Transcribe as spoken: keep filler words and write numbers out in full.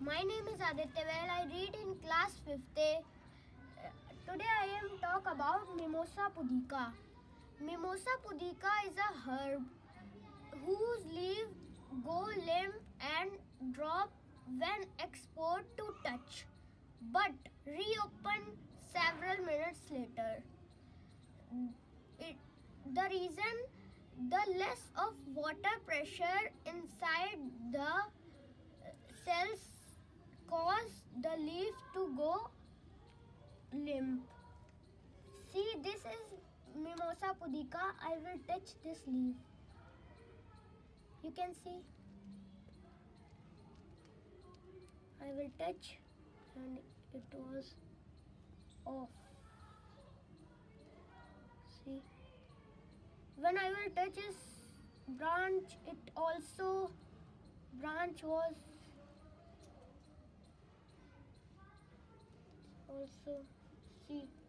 My name is Aditya Well. I read in class fifth A. Today I am talk about Mimosa pudica. Mimosa pudica is a herb whose leaves go limp and drop when exposed to touch, but reopen several minutes later. It, the reason, the less of water pressure inside the cells cause the leaf to go limp. See, this is Mimosa pudica. I will touch this leaf. You can see. I will touch and it was off. See, when I will touch his branch, it also branch was also, see.